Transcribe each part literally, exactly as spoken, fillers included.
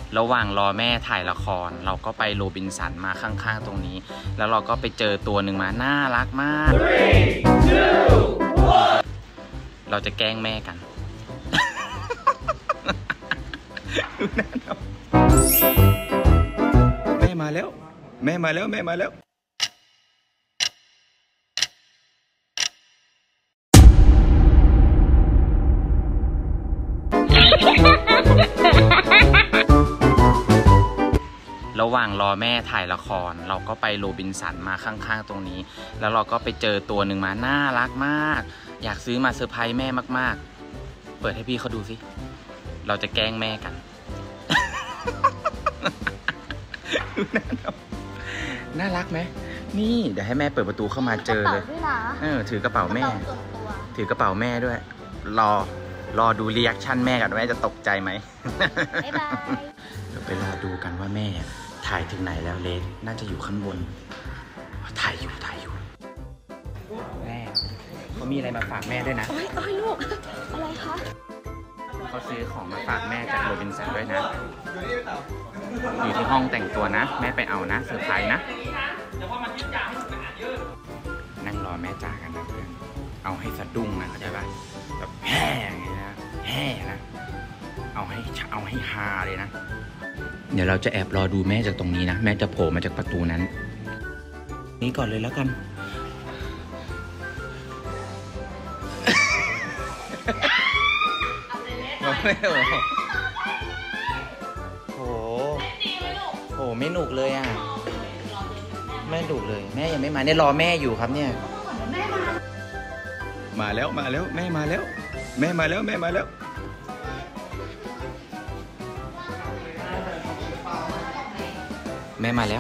ระหว่างรอแม่ถ่ายละครเราก็ไปโรบินสันมาข้างๆตรงนี้แล้วเราก็ไปเจอตัวหนึ่งมาน่ารักมาก three, two, one เราจะแกล้งแม่กัน แม่มาแล้วแม่มาแล้วแม่มาแล้วระหว่างรอแม่ถ่ายละครเราก็ไปโรบินสันมาข้างๆตรงนี้แล้วเราก็ไปเจอตัวหนึ่งมาน่ารักมากอยากซื้อมาเซอร์ไพรส์แม่มากๆเปิดให้พี่เขาดูสิเราจะแกล้งแม่กัน น่ารักไหมนี่เดี๋ยวให้แม่เปิดประตูเข้ามาเจอเลยเออถือกระเป๋าแม่ถือกระเป๋าแม่ด้วยรอรอดูรีแอคชั่นแม่กันว่าแม่จะตกใจไหมบ๊ายบายเดี๋ยวไปรอดูกันว่าแม่ถ่ายถึงไหนแล้วเลสน่าจะอยู่ข้างบนถ่ายอยู่ถ่ายอยู่แม่เขามีอะไรมาฝากแม่ด้วยนะโอ้ยโอ้ยลูกอะไรคะเขาซื้อของมาฝากแม่จากโรบินสันด้วยนะอยู่ที่ห้องแต่งตัวนะแม่ไปเอานะเซอร์ไพรส์นะนั่งรอแม่จ้ากันนะเพื่อนเอาให้สะดุ้งนะเข้าใจป่ะแบบแห่อย่างนี้นะแห่นะเอาให้เอาให้ฮาเลยนะเดี๋ยวเราจะแอบรอดูแม่จากตรงนี้นะแม่จะโผล่มาจากประตูนั้นนี้ก่อนเลยแล้วกันไม่โอ้โหโหไม่หนุกเลยอ่ะไม่หนุกเลยแม่ยังไม่มาเนี่ยรอแม่อยู่ครับเนี่ยมาแล้วมาแล้วแม่มาแล้วแม่มาแล้วแม่มาแล้วแม่มาแล้ว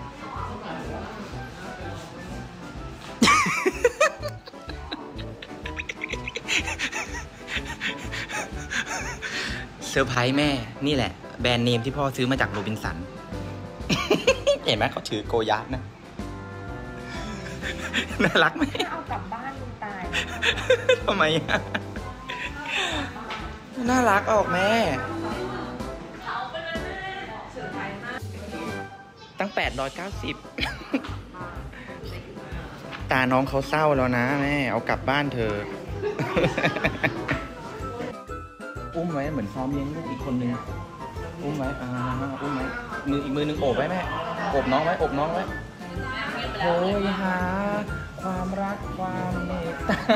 เซอร์ไพรส์แม่นี่แหละแบรนด์เนมที่พ่อซื้อมาจากโรบินสัน เห็นไหมเขาถือโกยาร์ดนะน่ารักไหมเอากลับบ้านลุงตายทำไมอ่ะน่ารักออกแม่ตั้งแปดร้อยเก้าสิบตาน้องเขาเศร้าแล้วนะแม่เอากลับบ้านเธอ อุ้มไว้เหมือนซ้อมเลี้ยงลูกอีกคนนึงอุ้มไว้อ่าอุ้มไว้มืออีกมือนึงโอบไว้แม่โอบน้องไว้โอบน้องไว้โหยหาความรักความเมตตา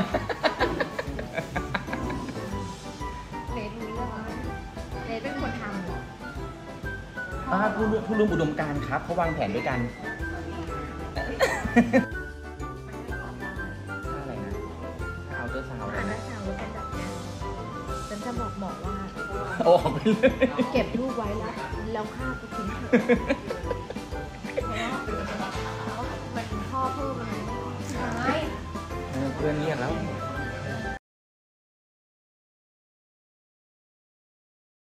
เลสรู้เรื่องเลสเป็นคนทำเหรออ่าผู้ผู้ร่วมอุดมการณ์ครับเขาวางแผนด้วยกันอะไรนะเอาเตอร์ซาวด์อันนั้นซาวด์เป็นแบบนี้ฉันจะบอกหมอว่าโอ้ไปเลยเก็บรูปไว้แล้วแล้วฆ่ากูทิ้งเถอะเพราะว่ามันพ่อเพิ่มมันไม่เพื่อนเรียกแล้ว